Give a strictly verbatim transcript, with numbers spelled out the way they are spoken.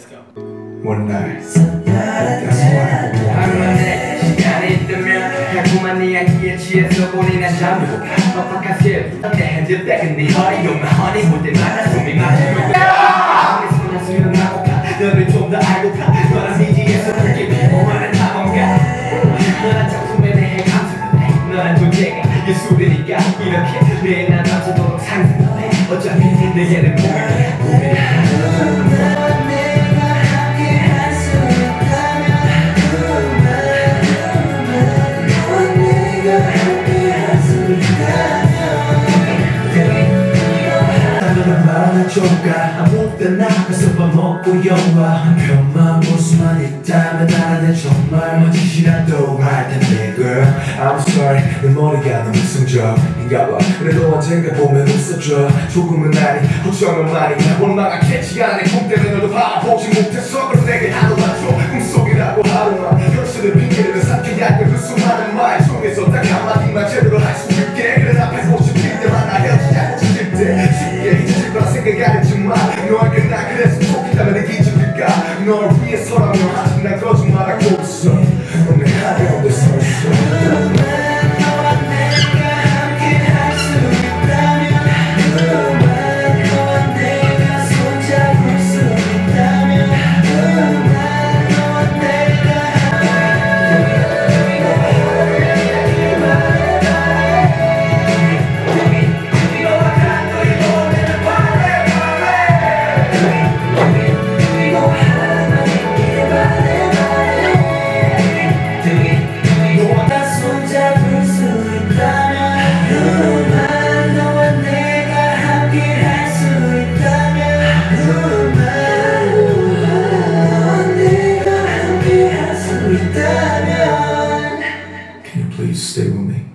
Let's go. One night. That's why. 하루만에 시간이 있다면 달콤한 이야기에 취해서 보니 난 잠들고 빡빡한 새 내 핸드백은 네 허리로만 허니 볼 때마다 숨이 막히고 나 수영하고파 너를 좀 더 알고파 너랑 미지에서 그렇게 비호하는 탐험가 너란 작품에 대해 감상해 너란 존재가 예술이니까 이렇게 매일 난 밤새도록 상상해 어차피 내게는 꿈이야 꿈이야 조가 아무 때나 가서 밥 먹고 영화 한 편만 볼 수만 있다면 나는 정말 멋지시라도 할 텐데 girl I'm sorry 내 머리가 너무 이성적인가 봐 그래도 언젠가 보면 웃어줘 조금은 아니 걱정은 많이 원망하겠지 않아 내 꿈 때문에 너도 바라보지 못했어 그럼 내게 하루 맞춰 꿈속이라고 하루만 현실을 핑계를 삼켜야 할 그 수많은 말 중에서 딱 한마디만 제대로 할 수 있게 그래 나 백오십 일 때만 나 헤어지지 않고 싶을 때 쉽게 잊어질 거라 생각하지만 너에게 나 그래서 좋겠다면 내 기준일까 널 위해서라면 아직 난 거짓말하고 있어 오늘 하려고 서 있어 Can you please stay with me?